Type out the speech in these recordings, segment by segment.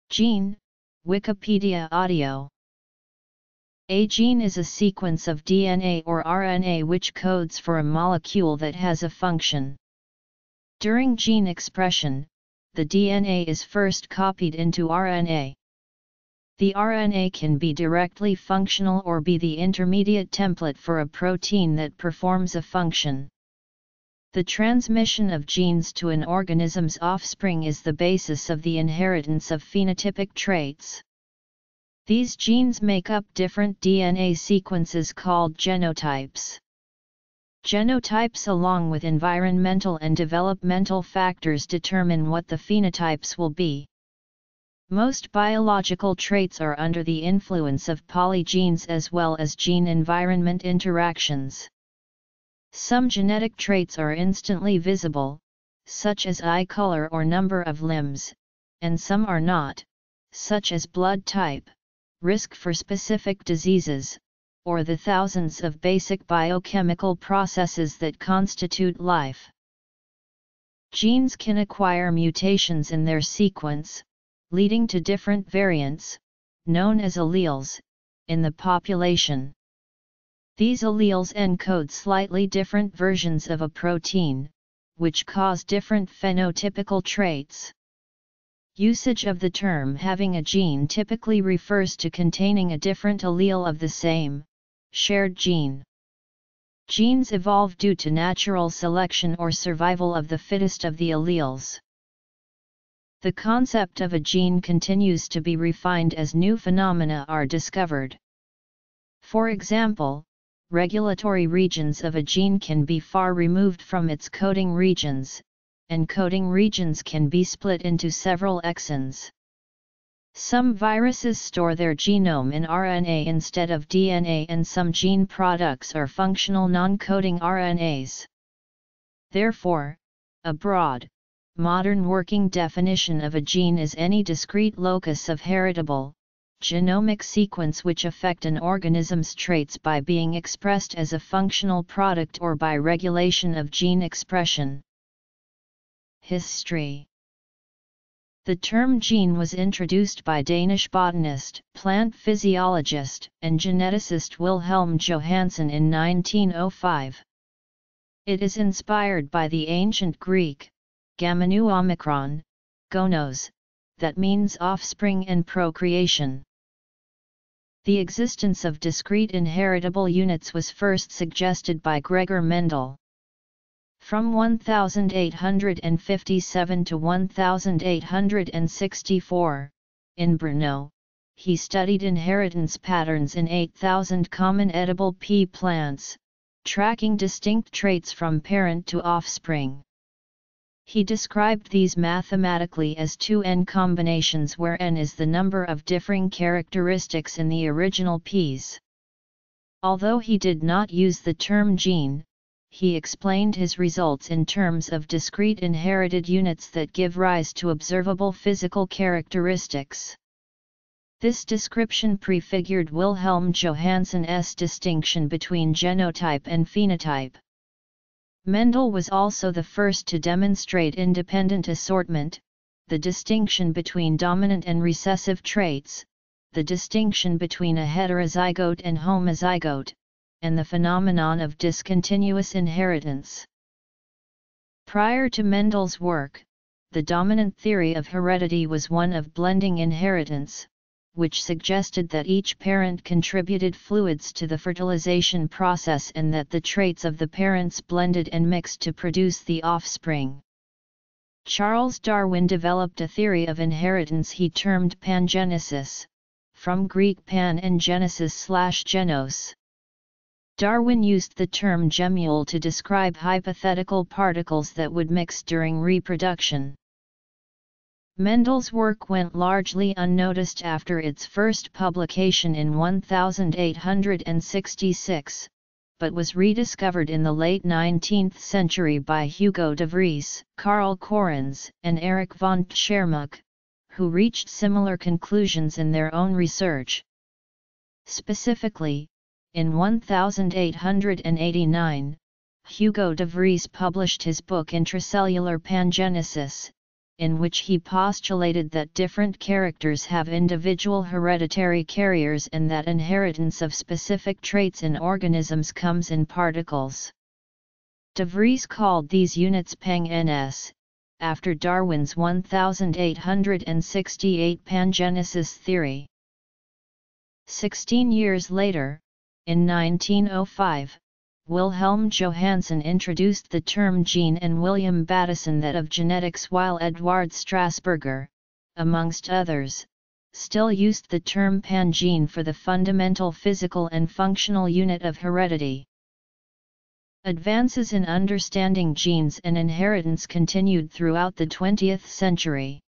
Gene, Wikipedia Audio. A gene is a sequence of DNA or RNA which codes for a molecule that has a function. During gene expression, the DNA is first copied into RNA. The RNA can be directly functional or be the intermediate template for a protein that performs a function. The transmission of genes to an organism's offspring is the basis of the inheritance of phenotypic traits. These genes make up different DNA sequences called genotypes. Genotypes along with environmental and developmental factors determine what the phenotypes will be. Most biological traits are under the influence of polygenes as well as gene-environment interactions. Some genetic traits are instantly visible, such as eye color or number of limbs, and some are not, such as blood type, risk for specific diseases, or the thousands of basic biochemical processes that constitute life. Genes can acquire mutations in their sequence, leading to different variants, known as alleles, in the population. These alleles encode slightly different versions of a protein, which cause different phenotypical traits. Usage of the term having a gene typically refers to containing a different allele of the same, shared gene. Genes evolve due to natural selection or survival of the fittest of the alleles. The concept of a gene continues to be refined as new phenomena are discovered. For example, regulatory regions of a gene can be far removed from its coding regions, and coding regions can be split into several exons. Some viruses store their genome in RNA instead of DNA, and some gene products are functional non-coding RNAs. Therefore, a broad, modern working definition of a gene is any discrete locus of heritable, genomic sequence which affect an organism's traits by being expressed as a functional product or by regulation of gene expression. History. The term gene was introduced by Danish botanist, plant physiologist, and geneticist Wilhelm Johannsen in 1905. It is inspired by the ancient Greek, gamenu omikron, gonos, that means offspring and procreation. The existence of discrete inheritable units was first suggested by Gregor Mendel. From 1857 to 1864, in Brno, he studied inheritance patterns in 8,000 common edible pea plants, tracking distinct traits from parent to offspring. He described these mathematically as 2n combinations where n is the number of differing characteristics in the original peas. Although he did not use the term gene, he explained his results in terms of discrete inherited units that give rise to observable physical characteristics. This description prefigured Wilhelm Johannsen's distinction between genotype and phenotype. Mendel was also the first to demonstrate independent assortment, the distinction between dominant and recessive traits, the distinction between a heterozygote and homozygote, and the phenomenon of discontinuous inheritance. Prior to Mendel's work, the dominant theory of heredity was one of blending inheritance, which suggested that each parent contributed fluids to the fertilization process and that the traits of the parents blended and mixed to produce the offspring. Charles Darwin developed a theory of inheritance he termed pangenesis, from Greek pan and genesis/genos. Darwin used the term gemule to describe hypothetical particles that would mix during reproduction. Mendel's work went largely unnoticed after its first publication in 1866, but was rediscovered in the late 19th century by Hugo de Vries, Karl Correns, and Erich von Tschermak, who reached similar conclusions in their own research. Specifically, in 1889, Hugo de Vries published his book Intracellular Pangenesis, in which he postulated that different characters have individual hereditary carriers and that inheritance of specific traits in organisms comes in particles. De Vries called these units Pang-NS, after Darwin's 1868 pangenesis theory. 16 years later, in 1905, Wilhelm Johannsen introduced the term gene and William Bateson that of genetics, while Eduard Strasburger, amongst others, still used the term pangene for the fundamental physical and functional unit of heredity. Advances in understanding genes and inheritance continued throughout the 20th century.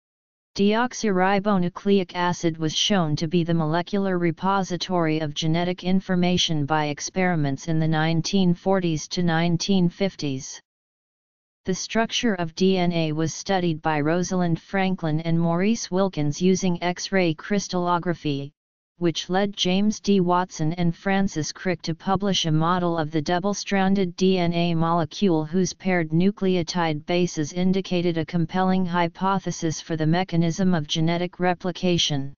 Deoxyribonucleic acid was shown to be the molecular repository of genetic information by experiments in the 1940s to 1950s. The structure of DNA was studied by Rosalind Franklin and Maurice Wilkins using X-ray crystallography, which led James D. Watson and Francis Crick to publish a model of the double-stranded DNA molecule whose paired nucleotide bases indicated a compelling hypothesis for the mechanism of genetic replication.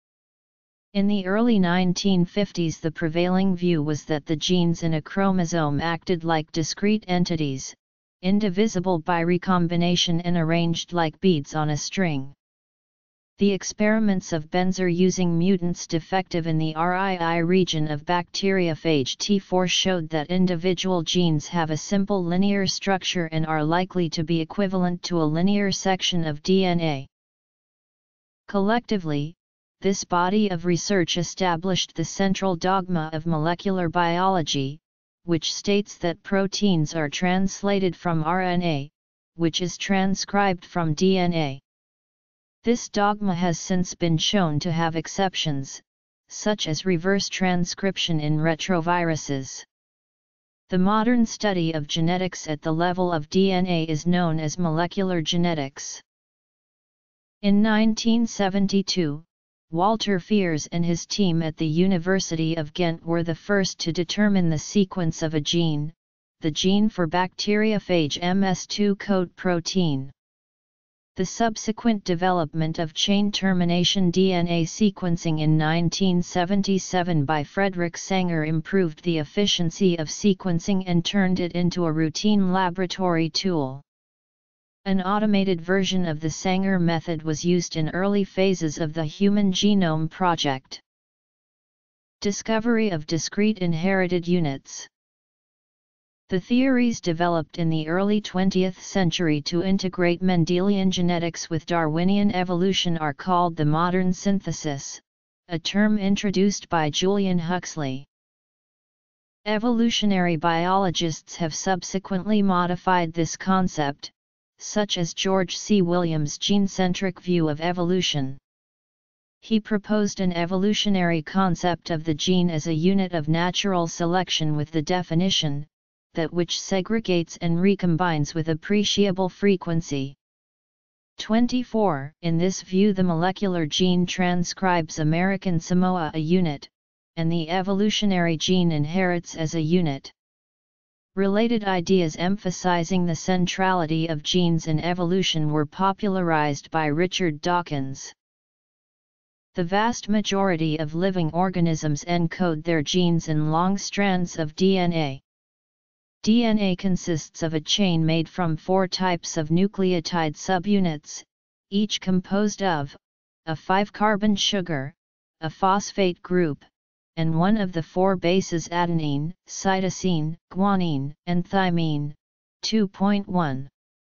In the early 1950s, the prevailing view was that the genes in a chromosome acted like discrete entities, indivisible by recombination and arranged like beads on a string. The experiments of Benzer using mutants defective in the RII region of bacteriophage T4 showed that individual genes have a simple linear structure and are likely to be equivalent to a linear section of DNA. Collectively, this body of research established the central dogma of molecular biology, which states that proteins are translated from RNA, which is transcribed from DNA. This dogma has since been shown to have exceptions, such as reverse transcription in retroviruses. The modern study of genetics at the level of DNA is known as molecular genetics. In 1972, Walter Fiers and his team at the University of Ghent were the first to determine the sequence of a gene, the gene for bacteriophage MS2 coat protein. The subsequent development of chain termination DNA sequencing in 1977 by Frederick Sanger improved the efficiency of sequencing and turned it into a routine laboratory tool. An automated version of the Sanger method was used in early phases of the Human Genome Project. Discovery of discrete inherited units. The theories developed in the early 20th century to integrate Mendelian genetics with Darwinian evolution are called the modern synthesis, a term introduced by Julian Huxley. Evolutionary biologists have subsequently modified this concept, such as George C. Williams' gene-centric view of evolution. He proposed an evolutionary concept of the gene as a unit of natural selection with the definition, that which segregates and recombines with appreciable frequency. 24. In this view, the molecular gene transcribes American Samoa a unit, and the evolutionary gene inherits as a unit. Related ideas emphasizing the centrality of genes in evolution were popularized by Richard Dawkins. The vast majority of living organisms encode their genes in long strands of DNA. DNA consists of a chain made from 4 types of nucleotide subunits, each composed of a 5-carbon sugar, a phosphate group, and one of the 4 bases adenine, cytosine, guanine, and thymine. 2.1.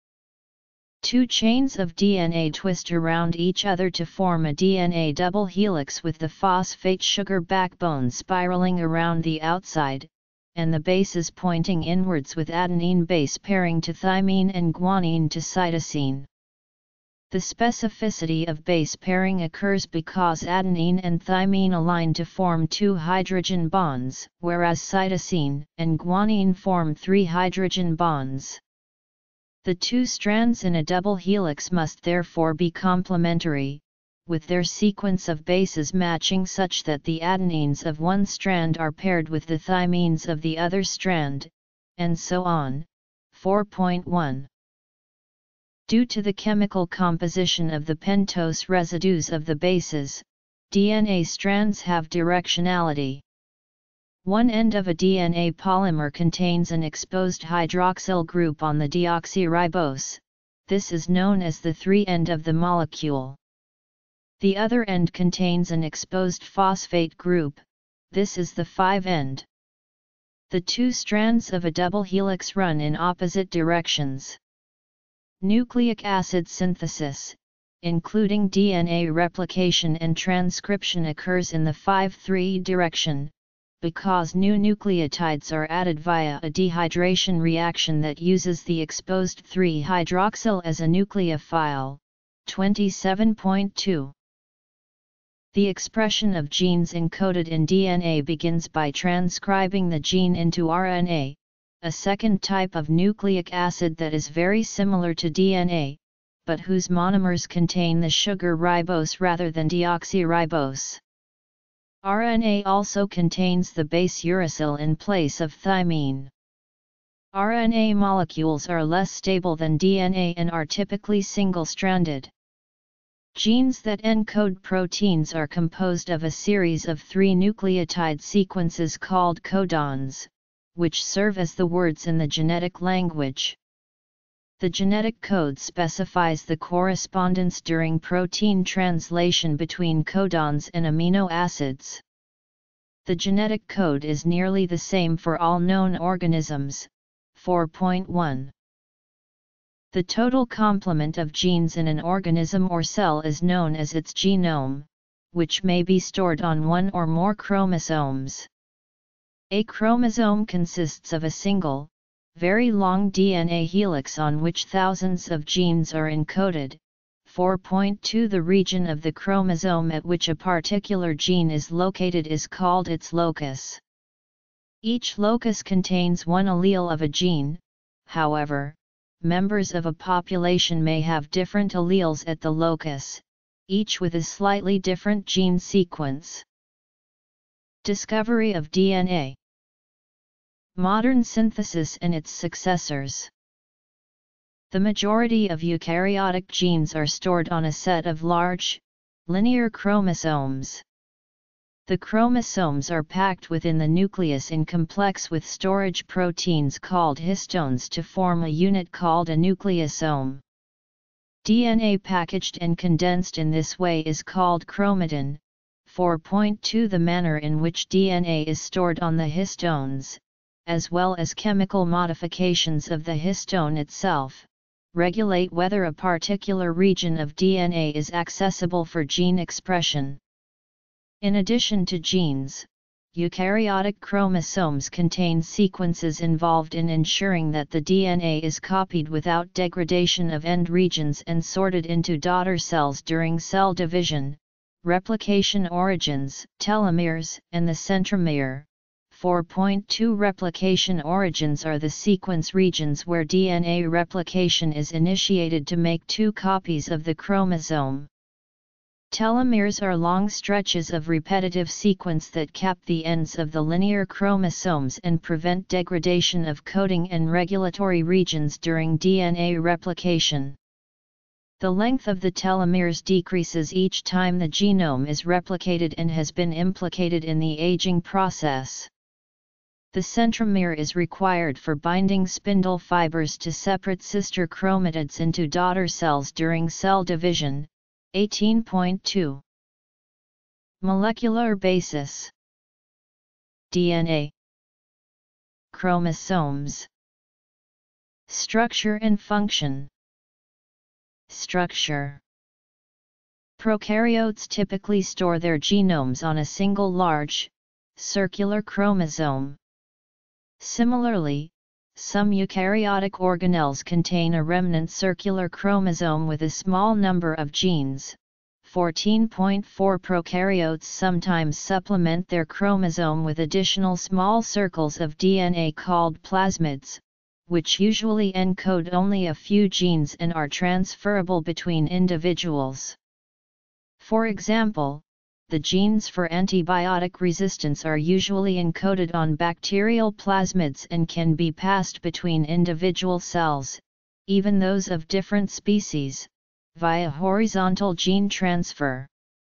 2 chains of DNA twist around each other to form a DNA double helix with the phosphate sugar backbone spiraling around the outside, and the bases pointing inwards with adenine base pairing to thymine and guanine to cytosine. The specificity of base pairing occurs because adenine and thymine align to form 2 hydrogen bonds, whereas cytosine and guanine form 3 hydrogen bonds. The 2 strands in a double helix must therefore be complementary, with their sequence of bases matching such that the adenines of one strand are paired with the thymines of the other strand, and so on. 4.1. Due to the chemical composition of the pentose residues of the bases, DNA strands have directionality. One end of a DNA polymer contains an exposed hydroxyl group on the deoxyribose. This is known as the 3' end of the molecule. The other end contains an exposed phosphate group. This is the 5' end. The two strands of a double helix run in opposite directions. Nucleic acid synthesis, including DNA replication and transcription, occurs in the 5'3" direction, because new nucleotides are added via a dehydration reaction that uses the exposed 3-hydroxyl as a nucleophile. 27.2. The expression of genes encoded in DNA begins by transcribing the gene into RNA, a second type of nucleic acid that is very similar to DNA, but whose monomers contain the sugar ribose rather than deoxyribose. RNA also contains the base uracil in place of thymine. RNA molecules are less stable than DNA and are typically single-stranded. Genes that encode proteins are composed of a series of 3 nucleotide sequences called codons, which serve as the words in the genetic language. The genetic code specifies the correspondence during protein translation between codons and amino acids. The genetic code is nearly the same for all known organisms. 4.1. The total complement of genes in an organism or cell is known as its genome, which may be stored on one or more chromosomes. A chromosome consists of a single, very long DNA helix on which thousands of genes are encoded. 4.2. The region of the chromosome at which a particular gene is located is called its locus. Each locus contains one allele of a gene. However, members of a population may have different alleles at the locus, each with a slightly different gene sequence. Discovery of DNA. Modern synthesis and its successors. The majority of eukaryotic genes are stored on a set of large, linear chromosomes. The chromosomes are packed within the nucleus in complex with storage proteins called histones to form a unit called a nucleosome. DNA packaged and condensed in this way is called chromatin. 4.2. The manner in which DNA is stored on the histones, as well as chemical modifications of the histone itself, regulate whether a particular region of DNA is accessible for gene expression. In addition to genes, eukaryotic chromosomes contain sequences involved in ensuring that the DNA is copied without degradation of end regions and sorted into daughter cells during cell division, replication origins, telomeres, and the centromere. 4.2. Replication origins are the sequence regions where DNA replication is initiated to make 2 copies of the chromosome. Telomeres are long stretches of repetitive sequence that cap the ends of the linear chromosomes and prevent degradation of coding and regulatory regions during DNA replication. The length of the telomeres decreases each time the genome is replicated and has been implicated in the aging process. The centromere is required for binding spindle fibers to separate sister chromatids into daughter cells during cell division. 18.2. Molecular basis. DNA. Chromosomes. Structure and function. Structure. Prokaryotes typically store their genomes on a single large, circular chromosome. Similarly, some eukaryotic organelles contain a remnant circular chromosome with a small number of genes. 14.4. Prokaryotes sometimes supplement their chromosome with additional small circles of DNA called plasmids, which usually encode only a few genes and are transferable between individuals. For example, the genes for antibiotic resistance are usually encoded on bacterial plasmids and can be passed between individual cells. even those of different species, via horizontal gene transfer.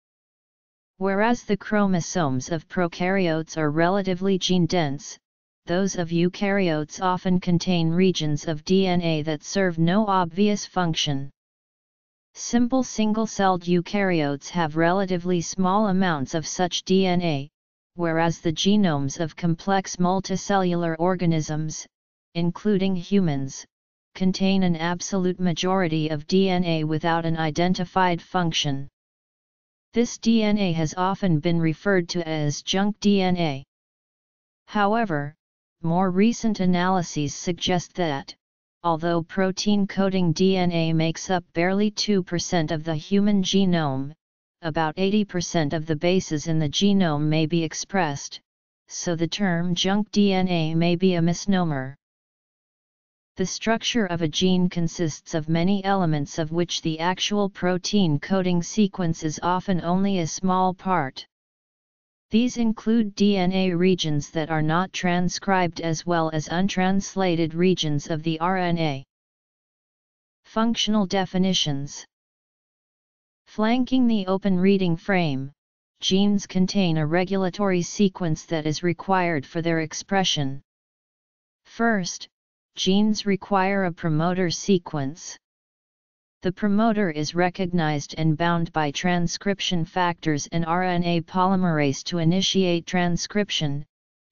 Whereas the chromosomes of prokaryotes are relatively gene-dense, those of eukaryotes often contain regions of DNA that serve no obvious function. Simple single-celled eukaryotes have relatively small amounts of such DNA, whereas the genomes of complex multicellular organisms, including humans, contain an absolute majority of DNA without an identified function. This DNA has often been referred to as junk DNA. However, more recent analyses suggest that, although protein-coding DNA makes up barely 2% of the human genome, about 80% of the bases in the genome may be expressed, so the term junk DNA may be a misnomer. The structure of a gene consists of many elements of which the actual protein coding sequence is often only a small part. These include DNA regions that are not transcribed as well as untranslated regions of the RNA. Functional definitions. Flanking the open reading frame, genes contain a regulatory sequence that is required for their expression. First, genes require a promoter sequence. The promoter is recognized and bound by transcription factors and RNA polymerase to initiate transcription.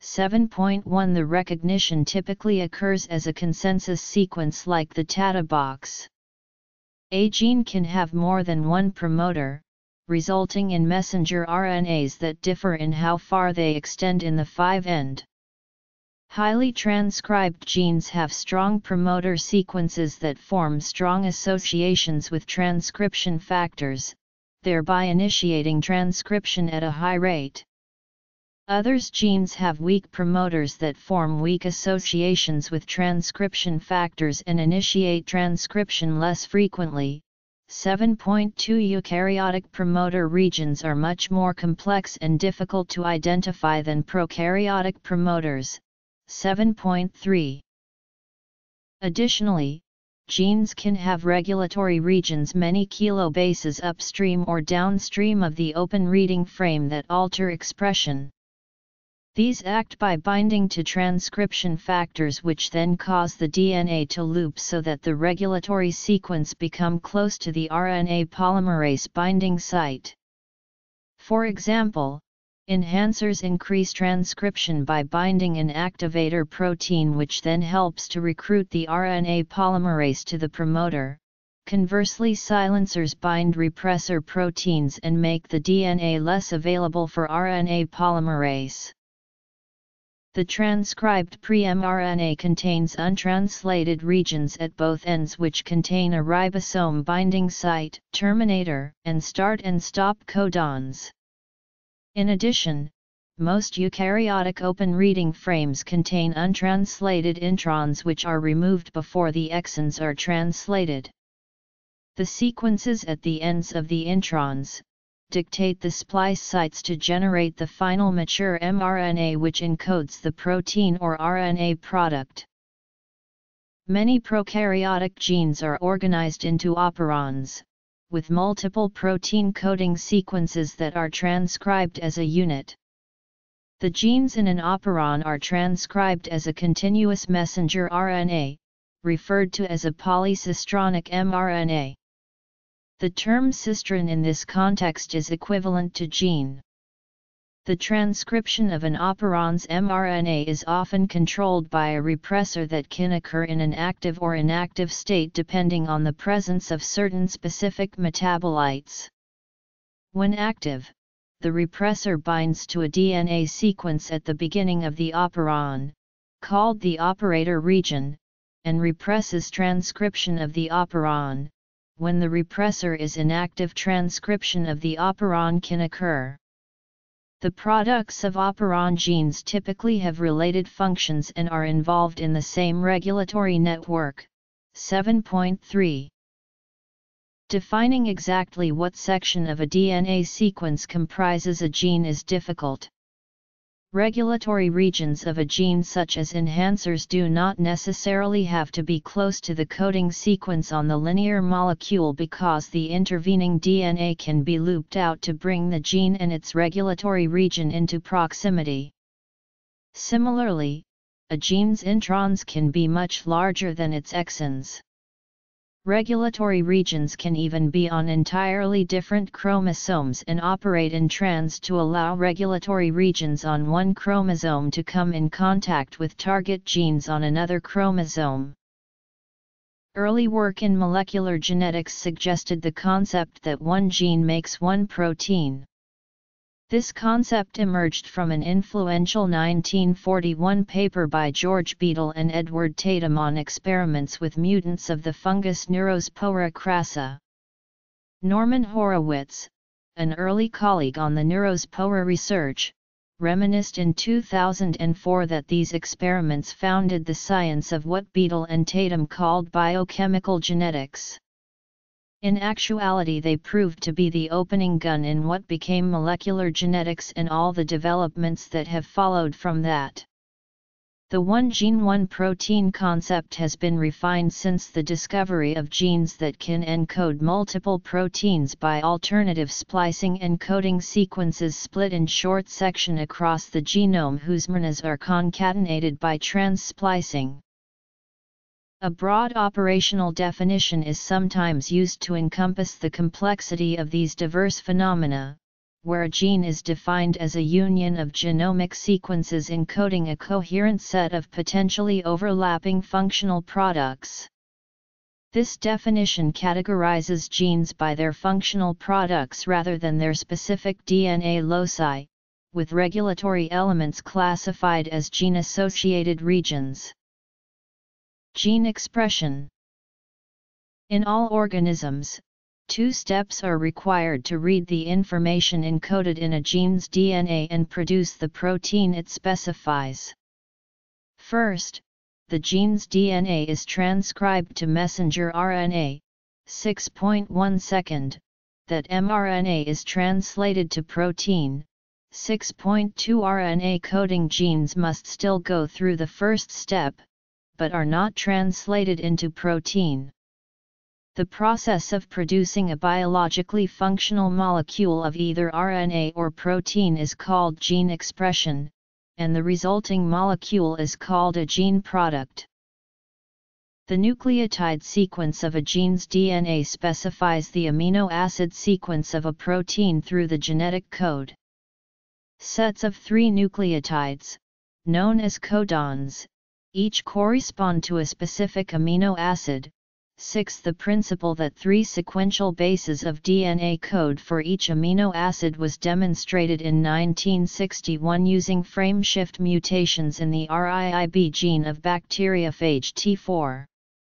7.1 The recognition typically occurs as a consensus sequence like the TATA box. A gene can have more than one promoter, resulting in messenger RNAs that differ in how far they extend in the 5' Highly transcribed genes have strong promoter sequences that form strong associations with transcription factors, thereby initiating transcription at a high rate. Others genes have weak promoters that form weak associations with transcription factors and initiate transcription less frequently. 7.2 Eukaryotic promoter regions are much more complex and difficult to identify than prokaryotic promoters. 7.3 Additionally, genes can have regulatory regions many kilobases upstream or downstream of the open reading frame that alter expression. These act by binding to transcription factors which then cause the DNA to loop so that the regulatory sequence become close to the RNA polymerase binding site. For example, enhancers increase transcription by binding an activator protein which then helps to recruit the RNA polymerase to the promoter. Conversely, silencers bind repressor proteins and make the DNA less available for RNA polymerase. The transcribed pre-mRNA contains untranslated regions at both ends which contain a ribosome binding site, terminator, and start and stop codons. In addition, most eukaryotic open reading frames contain untranslated introns which are removed before the exons are translated. The sequences at the ends of the introns dictate the splice sites to generate the final mature mRNA which encodes the protein or RNA product. Many prokaryotic genes are organized into operons, with multiple protein coding sequences that are transcribed as a unit. The genes in an operon are transcribed as a continuous messenger RNA, referred to as a polycistronic mRNA. The term cistron in this context is equivalent to gene. The transcription of an operon's mRNA is often controlled by a repressor that can occur in an active or inactive state depending on the presence of certain specific metabolites. When active, the repressor binds to a DNA sequence at the beginning of the operon, called the operator region, and represses transcription of the operon. When the repressor is inactive, transcription of the operon can occur. The products of operon genes typically have related functions and are involved in the same regulatory network. 7.3 Defining exactly what section of a DNA sequence comprises a gene is difficult. Regulatory regions of a gene such as enhancers do not necessarily have to be close to the coding sequence on the linear molecule because the intervening DNA can be looped out to bring the gene and its regulatory region into proximity. Similarly, a gene's introns can be much larger than its exons. Regulatory regions can even be on entirely different chromosomes and operate in trans to allow regulatory regions on one chromosome to come in contact with target genes on another chromosome. Early work in molecular genetics suggested the concept that one gene makes one protein. This concept emerged from an influential 1941 paper by George Beadle and Edward Tatum on experiments with mutants of the fungus Neurospora crassa. Norman Horowitz, an early colleague on the Neurospora research, reminisced in 2004 that these experiments founded the science of what Beadle and Tatum called biochemical genetics. In actuality, they proved to be the opening gun in what became molecular genetics and all the developments that have followed from that. The one gene one protein concept has been refined since the discovery of genes that can encode multiple proteins by alternative splicing and coding sequences split in short section across the genome whose RNAs are concatenated by trans-splicing. A broad operational definition is sometimes used to encompass the complexity of these diverse phenomena, where a gene is defined as a union of genomic sequences encoding a coherent set of potentially overlapping functional products. This definition categorizes genes by their functional products rather than their specific DNA loci, with regulatory elements classified as gene-associated regions. Gene expression. In all organisms, two steps are required to read the information encoded in a gene's DNA and produce the protein it specifies. First, the gene's DNA is transcribed to messenger RNA, 6.1 second, that mRNA is translated to protein, 6.2 RNA coding genes must still go through the first step, but are not translated into protein. The process of producing a biologically functional molecule of either RNA or protein is called gene expression, and the resulting molecule is called a gene product. The nucleotide sequence of a gene's DNA specifies the amino acid sequence of a protein through the genetic code. Sets of 3 nucleotides, known as codons, each correspond to a specific amino acid. 6. The principle that 3 sequential bases of DNA code for each amino acid was demonstrated in 1961 using frame-shift mutations in the RIIB gene of bacteriophage T4.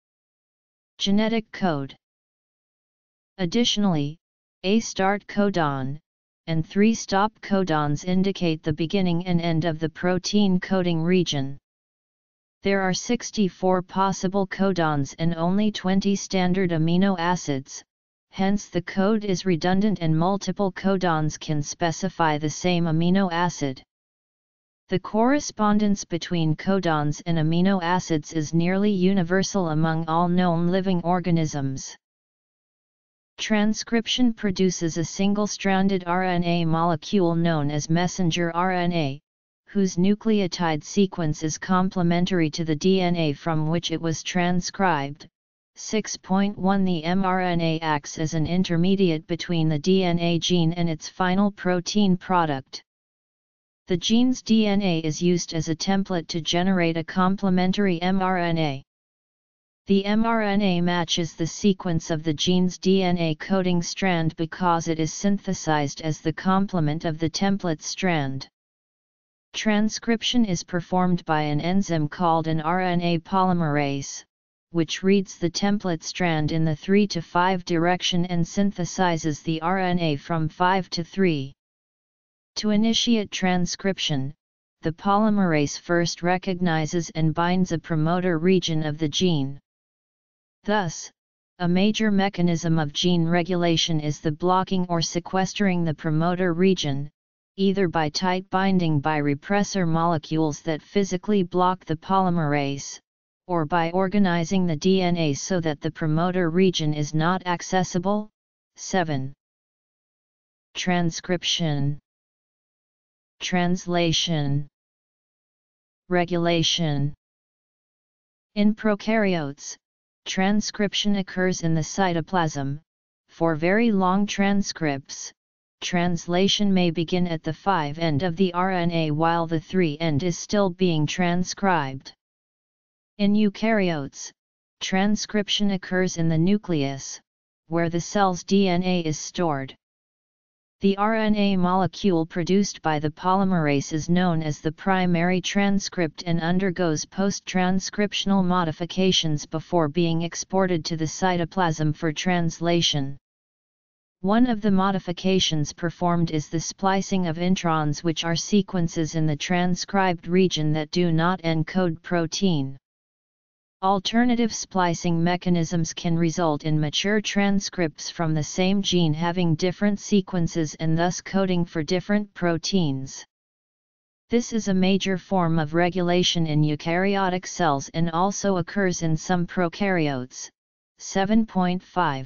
Genetic code. Additionally, a start codon and 3 stop codons indicate the beginning and end of the protein coding region. There are 64 possible codons and only 20 standard amino acids, hence the code is redundant and multiple codons can specify the same amino acid. The correspondence between codons and amino acids is nearly universal among all known living organisms. Transcription produces a single-stranded RNA molecule known as messenger RNA, whose nucleotide sequence is complementary to the DNA from which it was transcribed. 6.1 The mRNA acts as an intermediate between the DNA gene and its final protein product. The gene's DNA is used as a template to generate a complementary mRNA. The mRNA matches the sequence of the gene's DNA coding strand because it is synthesized as the complement of the template strand. Transcription is performed by an enzyme called an RNA polymerase, which reads the template strand in the 3 to 5 direction and synthesizes the RNA from 5 to 3. To initiate transcription, the polymerase first recognizes and binds a promoter region of the gene. Thus, a major mechanism of gene regulation is the blocking or sequestering the promoter region, either by tight binding by repressor molecules that physically block the polymerase, or by organizing the DNA so that the promoter region is not accessible. 7. Transcription, translation, regulation. In prokaryotes, transcription occurs in the cytoplasm. For very long transcripts, translation may begin at the 5' end of the RNA while the 3' end is still being transcribed. In eukaryotes, transcription occurs in the nucleus, where the cell's DNA is stored. The RNA molecule produced by the polymerase is known as the primary transcript and undergoes post-transcriptional modifications before being exported to the cytoplasm for translation. One of the modifications performed is the splicing of introns, which are sequences in the transcribed region that do not encode protein. Alternative splicing mechanisms can result in mature transcripts from the same gene having different sequences and thus coding for different proteins. This is a major form of regulation in eukaryotic cells and also occurs in some prokaryotes. 7.5.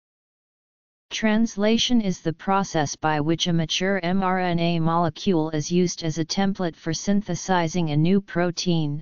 Translation is the process by which a mature mRNA molecule is used as a template for synthesizing a new protein.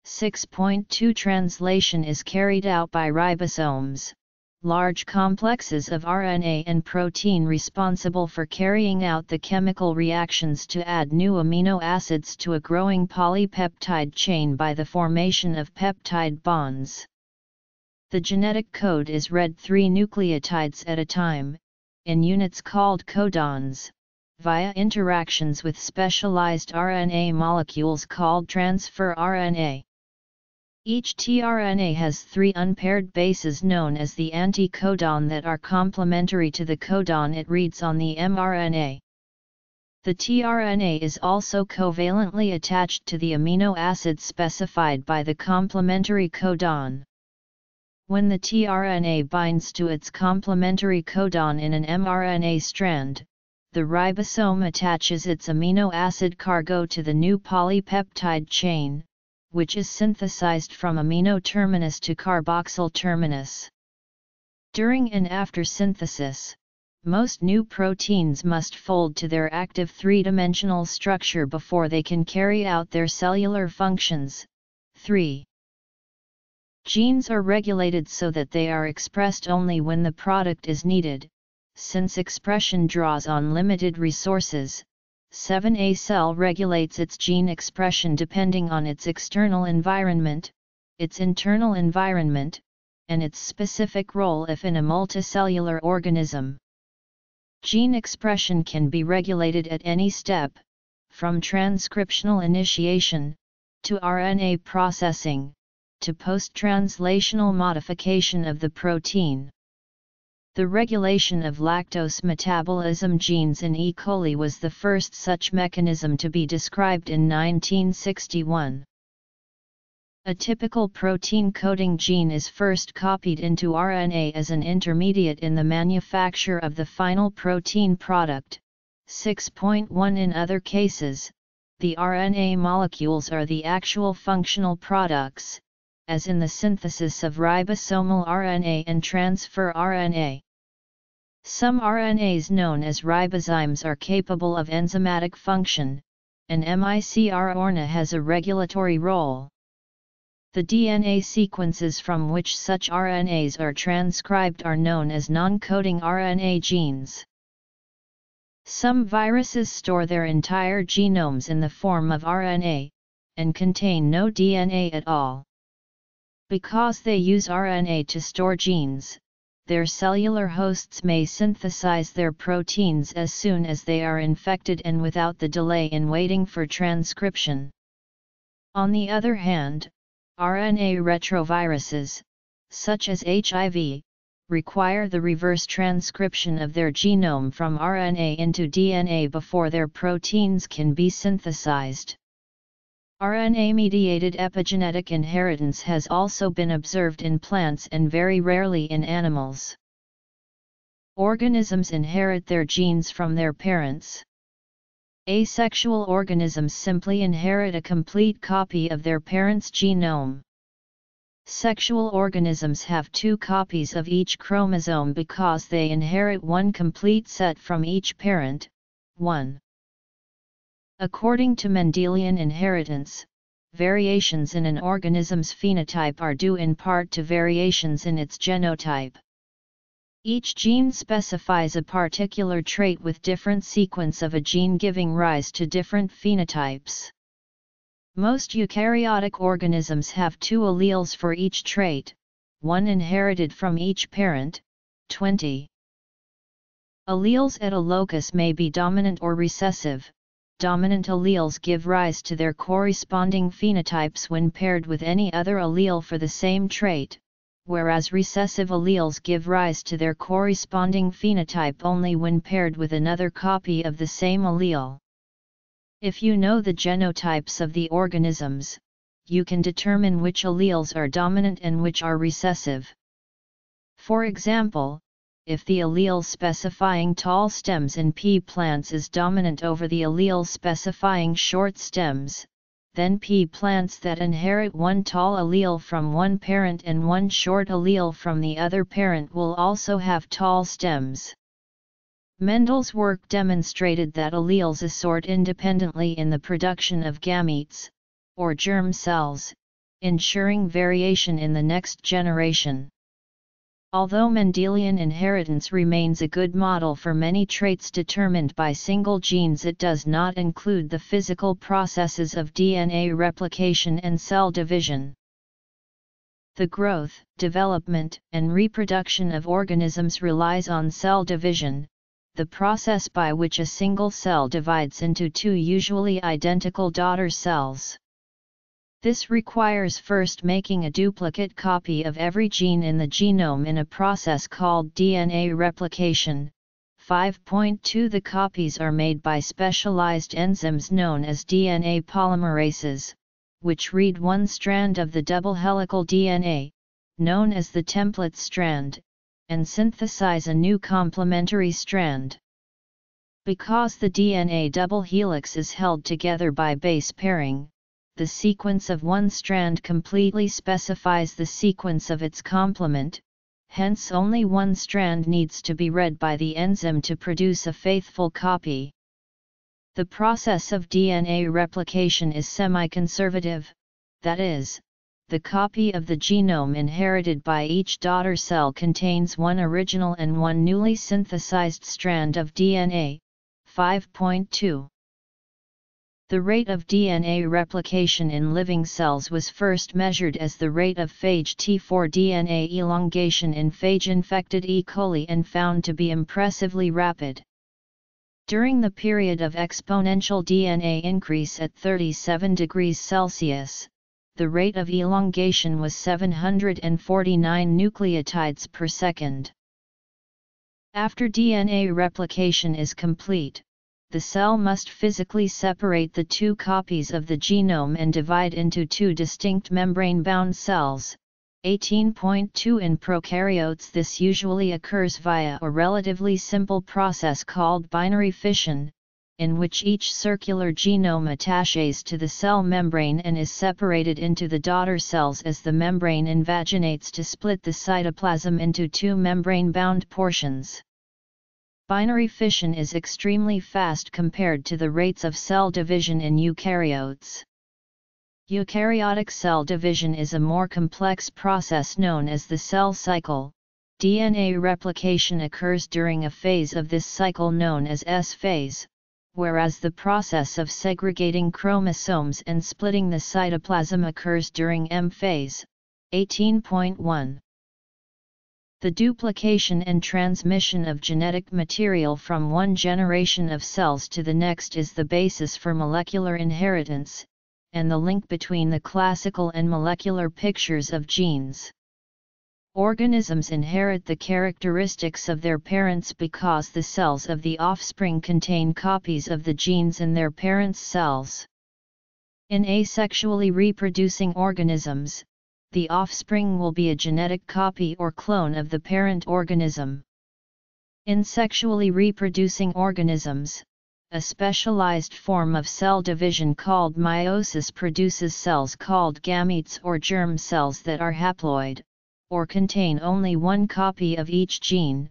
6.2 Translation is carried out by ribosomes, large complexes of RNA and protein responsible for carrying out the chemical reactions to add new amino acids to a growing polypeptide chain by the formation of peptide bonds. The genetic code is read 3 nucleotides at a time, in units called codons, via interactions with specialized RNA molecules called transfer RNA. Each tRNA has 3 unpaired bases known as the anticodon that are complementary to the codon it reads on the mRNA. The tRNA is also covalently attached to the amino acid specified by the complementary codon. When the tRNA binds to its complementary codon in an mRNA strand, the ribosome attaches its amino acid cargo to the new polypeptide chain, which is synthesized from amino terminus to carboxyl terminus. During and after synthesis, most new proteins must fold to their active 3-dimensional structure before they can carry out their cellular functions. 3. Genes are regulated so that they are expressed only when the product is needed, since expression draws on limited resources. 7. A cell regulates its gene expression depending on its external environment, its internal environment, and its specific role if in a multicellular organism. Gene expression can be regulated at any step, from transcriptional initiation, to RNA processing, to post-translational modification of the protein. The regulation of lactose metabolism genes in E. coli was the first such mechanism to be described in 1961. A typical protein coding gene is first copied into RNA as an intermediate in the manufacture of the final protein product. 6.1 In other cases, the RNA molecules are the actual functional products, as in the synthesis of ribosomal RNA and transfer RNA. Some RNAs known as ribozymes are capable of enzymatic function, and microRNA has a regulatory role. The DNA sequences from which such RNAs are transcribed are known as non-coding RNA genes. Some viruses store their entire genomes in the form of RNA, and contain no DNA at all. Because they use RNA to store genes, their cellular hosts may synthesize their proteins as soon as they are infected and without the delay in waiting for transcription. On the other hand, RNA retroviruses, such as HIV, require the reverse transcription of their genome from RNA into DNA before their proteins can be synthesized. RNA-mediated epigenetic inheritance has also been observed in plants and very rarely in animals. Organisms inherit their genes from their parents. Asexual organisms simply inherit a complete copy of their parent's genome. Sexual organisms have 2 copies of each chromosome because they inherit one complete set from each parent. 1. According to Mendelian inheritance, variations in an organism's phenotype are due in part to variations in its genotype. Each gene specifies a particular trait with different sequence of a gene giving rise to different phenotypes. Most eukaryotic organisms have 2 alleles for each trait, one inherited from each parent. 20. Alleles at a locus may be dominant or recessive. Dominant alleles give rise to their corresponding phenotypes when paired with any other allele for the same trait, whereas recessive alleles give rise to their corresponding phenotype only when paired with another copy of the same allele. If you know the genotypes of the organisms, you can determine which alleles are dominant and which are recessive. For example, if the allele specifying tall stems in pea plants is dominant over the allele specifying short stems, then pea plants that inherit one tall allele from one parent and one short allele from the other parent will also have tall stems. Mendel's work demonstrated that alleles assort independently in the production of gametes, or germ cells, ensuring variation in the next generation. Although Mendelian inheritance remains a good model for many traits determined by single genes, it does not include the physical processes of DNA replication and cell division. The growth, development, and reproduction of organisms relies on cell division, the process by which a single cell divides into 2 usually identical daughter cells. This requires first making a duplicate copy of every gene in the genome in a process called DNA replication. 5.2 The copies are made by specialized enzymes known as DNA polymerases, which read one strand of the double helical DNA, known as the template strand, and synthesize a new complementary strand. Because the DNA double helix is held together by base pairing, the sequence of one strand completely specifies the sequence of its complement, hence only one strand needs to be read by the enzyme to produce a faithful copy. The process of DNA replication is semi-conservative, that is, the copy of the genome inherited by each daughter cell contains one original and one newly synthesized strand of DNA. 5.2 The rate of DNA replication in living cells was first measured as the rate of phage T4 DNA elongation in phage-infected E. coli and found to be impressively rapid. During the period of exponential DNA increase at 37 degrees Celsius, the rate of elongation was 749 nucleotides per second. After DNA replication is complete, the cell must physically separate the 2 copies of the genome and divide into 2 distinct membrane-bound cells. 18.2 In prokaryotes this usually occurs via a relatively simple process called binary fission, in which each circular genome attaches to the cell membrane and is separated into the daughter cells as the membrane invaginates to split the cytoplasm into 2 membrane-bound portions. Binary fission is extremely fast compared to the rates of cell division in eukaryotes. Eukaryotic cell division is a more complex process known as the cell cycle. DNA replication occurs during a phase of this cycle known as S phase, whereas the process of segregating chromosomes and splitting the cytoplasm occurs during M phase. 18.1 The duplication and transmission of genetic material from one generation of cells to the next is the basis for molecular inheritance, and the link between the classical and molecular pictures of genes. Organisms inherit the characteristics of their parents because the cells of the offspring contain copies of the genes in their parents' cells. In asexually reproducing organisms, the offspring will be a genetic copy or clone of the parent organism. In sexually reproducing organisms, a specialized form of cell division called meiosis produces cells called gametes or germ cells that are haploid, or contain only one copy of each gene.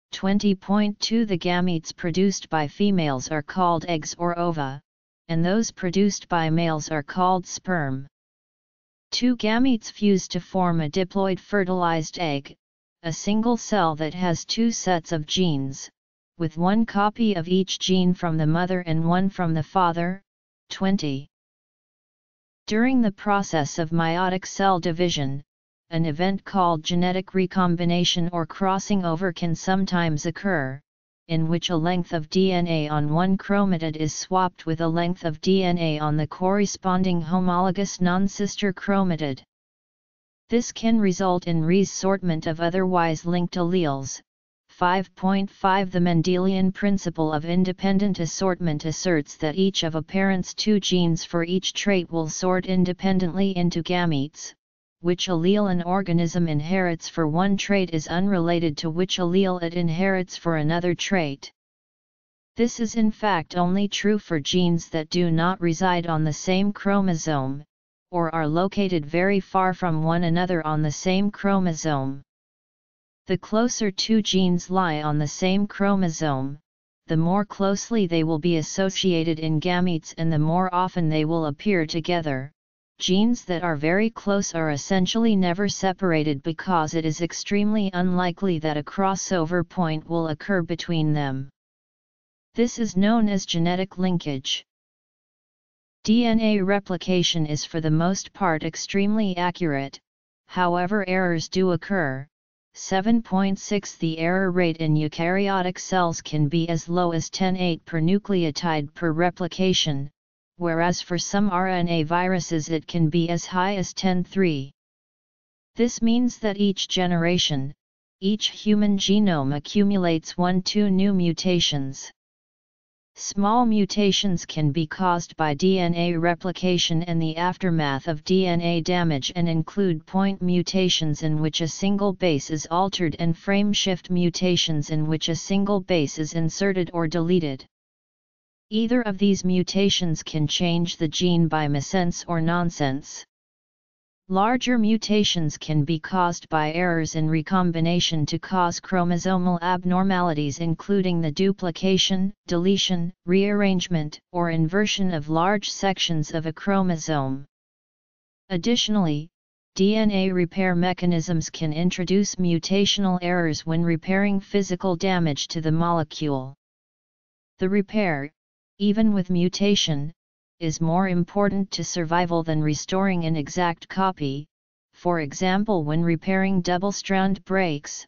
20.2 The gametes produced by females are called eggs or ova, and those produced by males are called sperm. Two gametes fuse to form a diploid fertilized egg, a single cell that has two sets of genes, with one copy of each gene from the mother and one from the father. 20. During the process of meiotic cell division, an event called genetic recombination or crossing over can sometimes occur, in which a length of DNA on one chromatid is swapped with a length of DNA on the corresponding homologous non-sister chromatid. This can result in reassortment of otherwise linked alleles. 5.5 The Mendelian principle of independent assortment asserts that each of a parent's two genes for each trait will sort independently into gametes. Which allele an organism inherits for one trait is unrelated to which allele it inherits for another trait. This is in fact only true for genes that do not reside on the same chromosome, or are located very far from one another on the same chromosome. The closer two genes lie on the same chromosome, the more closely they will be associated in gametes and the more often they will appear together. Genes that are very close are essentially never separated because it is extremely unlikely that a crossover point will occur between them. This is known as genetic linkage. DNA replication is for the most part extremely accurate, however errors do occur. 7.6 The error rate in eukaryotic cells can be as low as 10.8 per nucleotide per replication, whereas for some RNA viruses it can be as high as 10.3. This means that each generation, each human genome accumulates 1-2 new mutations. Small mutations can be caused by DNA replication and the aftermath of DNA damage and include point mutations in which a single base is altered and frame shift mutations in which a single base is inserted or deleted. Either of these mutations can change the gene by missense or nonsense. Larger mutations can be caused by errors in recombination to cause chromosomal abnormalities including the duplication, deletion, rearrangement, or inversion of large sections of a chromosome. Additionally, DNA repair mechanisms can introduce mutational errors when repairing physical damage to the molecule. The repair, even with mutation, is more important to survival than restoring an exact copy, for example when repairing double-strand breaks.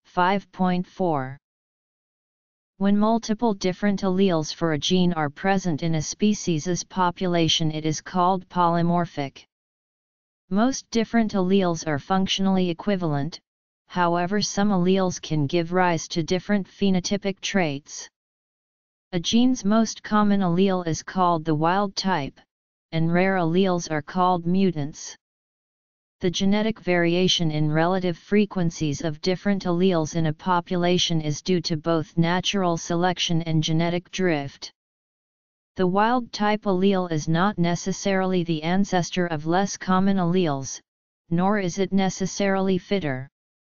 5.4. When multiple different alleles for a gene are present in a species' population it is called polymorphic. Most different alleles are functionally equivalent, however some alleles can give rise to different phenotypic traits. A gene's most common allele is called the wild type, and rare alleles are called mutants. The genetic variation in relative frequencies of different alleles in a population is due to both natural selection and genetic drift. The wild type allele is not necessarily the ancestor of less common alleles, nor is it necessarily fitter.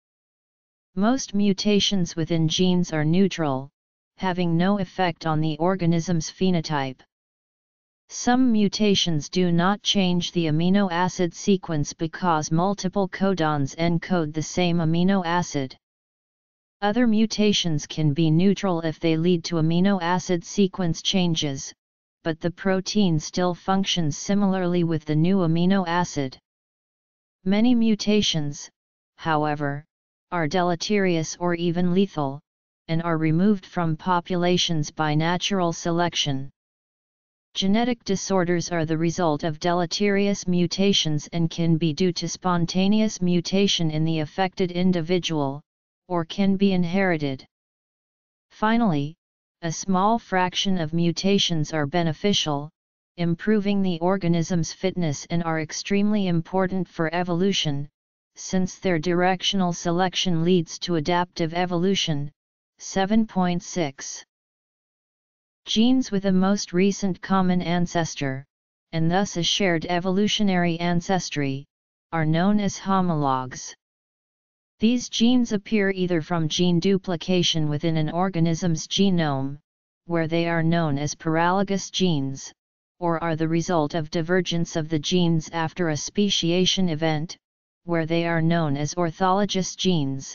Most mutations within genes are neutral, having no effect on the organism's phenotype. Some mutations do not change the amino acid sequence because multiple codons encode the same amino acid. Other mutations can be neutral if they lead to amino acid sequence changes, but the protein still functions similarly with the new amino acid. Many mutations, however, are deleterious or even lethal, and are removed from populations by natural selection. Genetic disorders are the result of deleterious mutations and can be due to spontaneous mutation in the affected individual, or can be inherited. Finally, a small fraction of mutations are beneficial, improving the organism's fitness and are extremely important for evolution, since their directional selection leads to adaptive evolution. 7.6. Genes with a most recent common ancestor, and thus a shared evolutionary ancestry, are known as homologs. These genes appear either from gene duplication within an organism's genome, where they are known as paralogous genes, or are the result of divergence of the genes after a speciation event, where they are known as orthologous genes.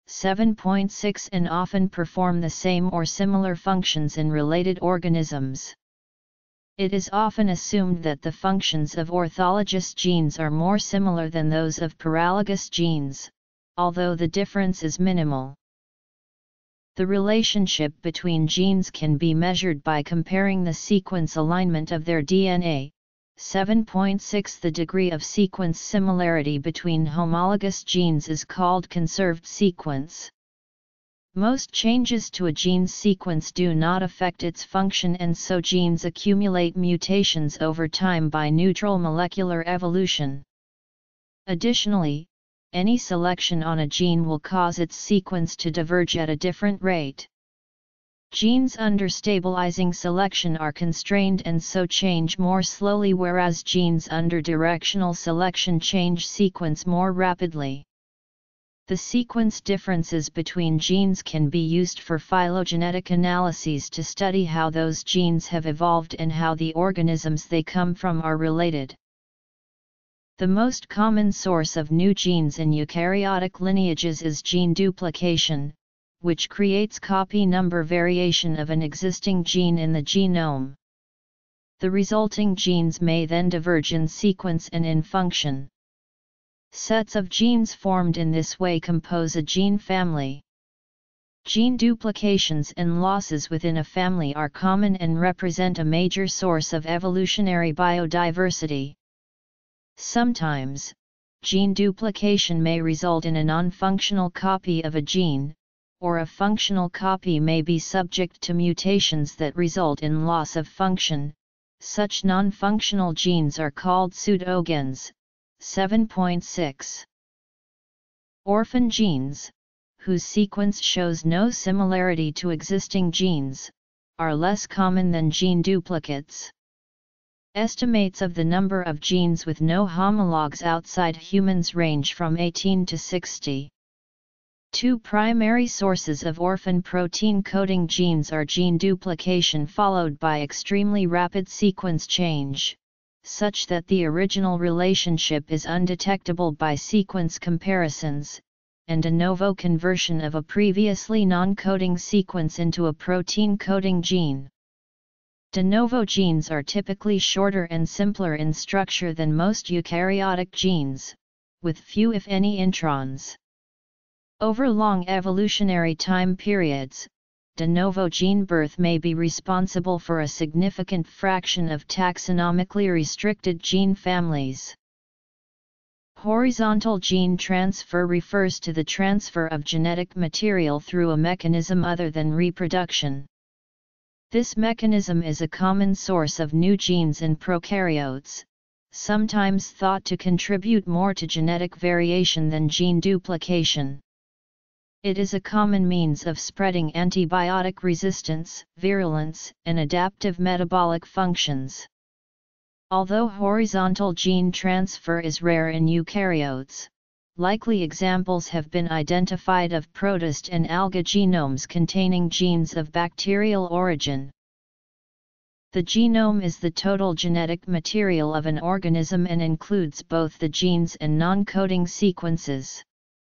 7.6 and often perform the same or similar functions in related organisms. It is often assumed that the functions of orthologous genes are more similar than those of paralogous genes, although the difference is minimal. The relationship between genes can be measured by comparing the sequence alignment of their DNA. 7.6 The degree of sequence similarity between homologous genes is called conserved sequence. Most changes to a gene's sequence do not affect its function, and so genes accumulate mutations over time by neutral molecular evolution. Additionally, any selection on a gene will cause its sequence to diverge at a different rate. Genes under stabilizing selection are constrained and so change more slowly, whereas genes under directional selection change sequence more rapidly. The sequence differences between genes can be used for phylogenetic analyses to study how those genes have evolved and how the organisms they come from are related. The most common source of new genes in eukaryotic lineages is gene duplication, which creates copy number variation of an existing gene in the genome. The resulting genes may then diverge in sequence and in function. Sets of genes formed in this way compose a gene family. Gene duplications and losses within a family are common and represent a major source of evolutionary biodiversity. Sometimes, gene duplication may result in a non-functional copy of a gene, or a functional copy may be subject to mutations that result in loss of function. Such non-functional genes are called pseudogenes. 7.6 Orphan genes, whose sequence shows no similarity to existing genes, are less common than gene duplicates. Estimates of the number of genes with no homologs outside humans range from 18 to 60. Two primary sources of orphan protein coding genes are gene duplication followed by extremely rapid sequence change, such that the original relationship is undetectable by sequence comparisons, and de novo conversion of a previously non-coding sequence into a protein-coding gene. De novo genes are typically shorter and simpler in structure than most eukaryotic genes, with few if any introns. Over long evolutionary time periods, de novo gene birth may be responsible for a significant fraction of taxonomically restricted gene families. Horizontal gene transfer refers to the transfer of genetic material through a mechanism other than reproduction. This mechanism is a common source of new genes in prokaryotes, sometimes thought to contribute more to genetic variation than gene duplication. It is a common means of spreading antibiotic resistance, virulence, and adaptive metabolic functions. Although horizontal gene transfer is rare in eukaryotes, likely examples have been identified of protist and alga genomes containing genes of bacterial origin. The genome is the total genetic material of an organism and includes both the genes and non-coding sequences.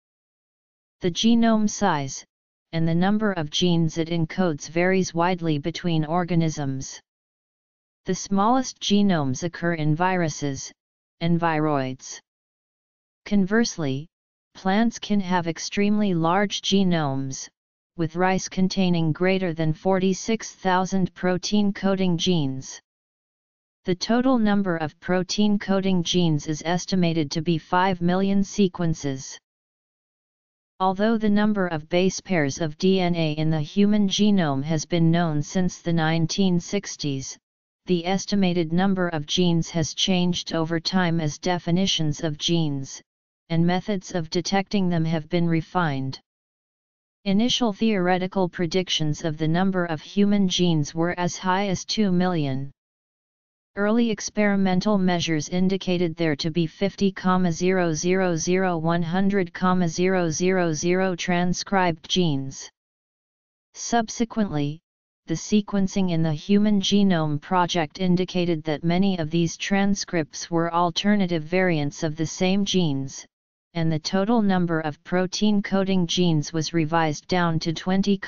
The genome size, and the number of genes it encodes varies widely between organisms. The smallest genomes occur in viruses, and viroids. Conversely, plants can have extremely large genomes, with rice containing greater than 46,000 protein-coding genes. The total number of protein-coding genes is estimated to be 5 million sequences. Although the number of base pairs of DNA in the human genome has been known since the 1960s, the estimated number of genes has changed over time as definitions of genes, and methods of detecting them have been refined. Initial theoretical predictions of the number of human genes were as high as 2 million. Early experimental measures indicated there to be 50,000-100,000 transcribed genes. Subsequently, the sequencing in the Human Genome Project indicated that many of these transcripts were alternative variants of the same genes, and the total number of protein-coding genes was revised down to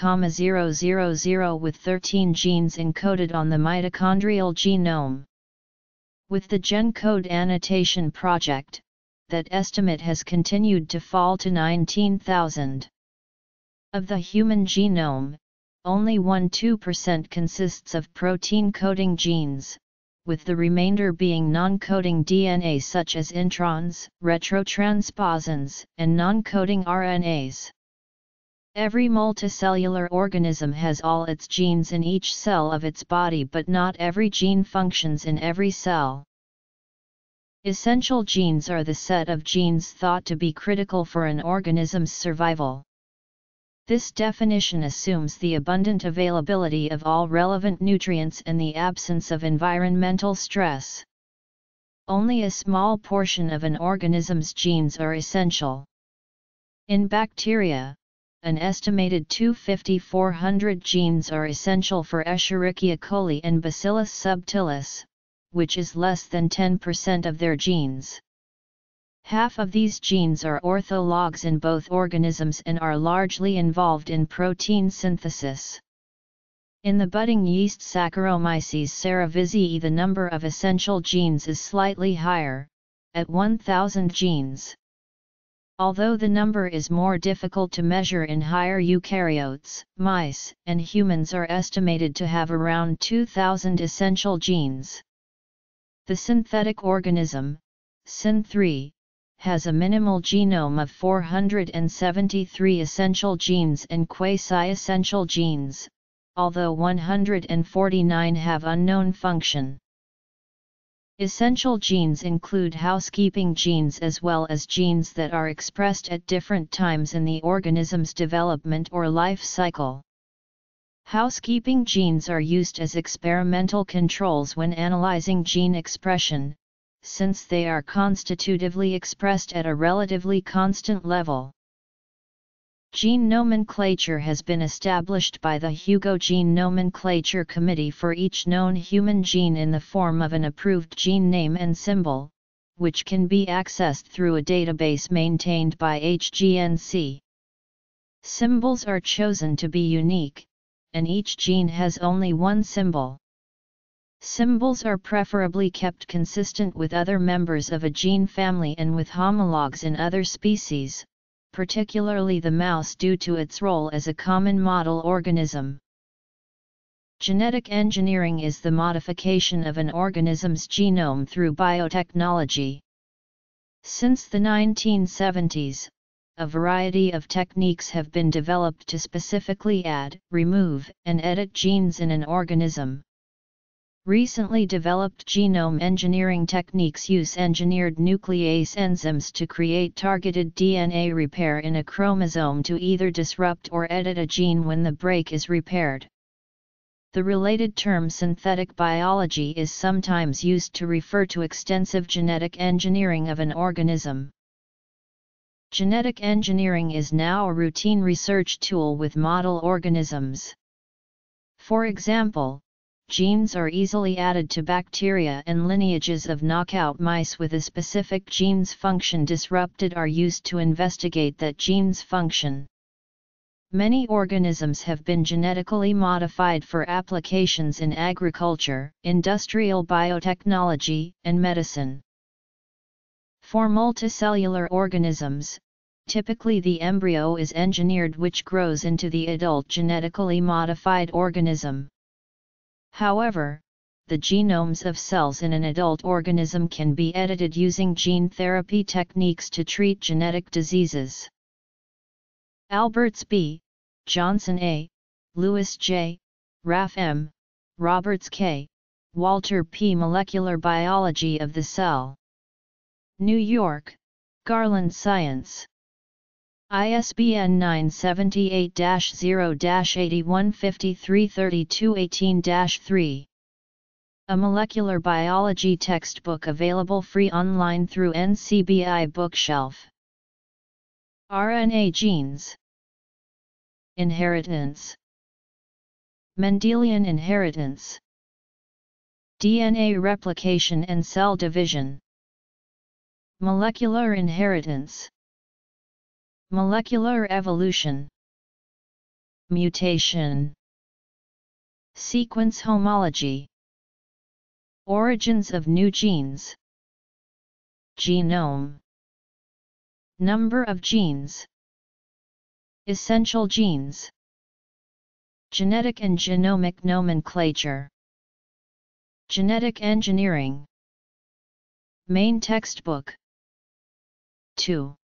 20,000 with 13 genes encoded on the mitochondrial genome. With the GenCode Annotation Project, that estimate has continued to fall to 19,000. Of the human genome, only 1–2% consists of protein-coding genes, with the remainder being non-coding DNA such as introns, retrotransposons, and non-coding RNAs. Every multicellular organism has all its genes in each cell of its body, but not every gene functions in every cell. Essential genes are the set of genes thought to be critical for an organism's survival. This definition assumes the abundant availability of all relevant nutrients and the absence of environmental stress. Only a small portion of an organism's genes are essential. In bacteria, an estimated 250–400 genes are essential for Escherichia coli and Bacillus subtilis, which is less than 10% of their genes. Half of these genes are orthologs in both organisms and are largely involved in protein synthesis. In the budding yeast Saccharomyces cerevisiae, the number of essential genes is slightly higher, at 1,000 genes. Although the number is more difficult to measure in higher eukaryotes, mice and humans are estimated to have around 2,000 essential genes. The synthetic organism, Syn3, has a minimal genome of 473 essential genes and quasi-essential genes, although 149 have unknown function. Essential genes include housekeeping genes as well as genes that are expressed at different times in the organism's development or life cycle. Housekeeping genes are used as experimental controls when analyzing gene expression, since they are constitutively expressed at a relatively constant level. Gene nomenclature has been established by the Hugo Gene Nomenclature Committee for each known human gene in the form of an approved gene name and symbol, which can be accessed through a database maintained by HGNC. Symbols are chosen to be unique, and each gene has only one symbol. Symbols are preferably kept consistent with other members of a gene family and with homologs in other species, particularly the mouse due to its role as a common model organism. Genetic engineering is the modification of an organism's genome through biotechnology. Since the 1970s, a variety of techniques have been developed to specifically add, remove, and edit genes in an organism. Recently developed genome engineering techniques use engineered nuclease enzymes to create targeted DNA repair in a chromosome to either disrupt or edit a gene when the break is repaired. The related term synthetic biology is sometimes used to refer to extensive genetic engineering of an organism. Genetic engineering is now a routine research tool with model organisms. For example, genes are easily added to bacteria, and lineages of knockout mice with a specific gene's function disrupted are used to investigate that gene's function. Many organisms have been genetically modified for applications in agriculture, industrial biotechnology, and medicine. For multicellular organisms, typically the embryo is engineered, which grows into the adult genetically modified organism. However, the genomes of cells in an adult organism can be edited using gene therapy techniques to treat genetic diseases. Alberts B., Johnson A., Lewis J., Raff M., Roberts K., Walter P. Molecular Biology of the Cell. New York, Garland Science. ISBN 978-0-81533218-3. A molecular biology textbook available free online through NCBI Bookshelf. RNA genes. Inheritance. Mendelian inheritance. DNA replication and cell division. Molecular inheritance. Molecular evolution. Mutation. Sequence homology. Origins of new genes. Genome. Number of genes. Essential genes. Genetic and genomic nomenclature. Genetic engineering. Main textbook. 2.